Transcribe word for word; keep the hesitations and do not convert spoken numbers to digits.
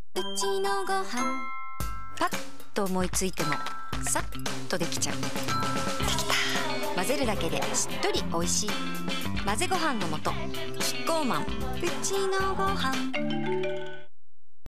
うちのご飯パッと思いついてもさっとできちゃう。できた。混ぜるだけでしっとりおいしい。混ぜご飯の素キッコーマン。うちのご飯。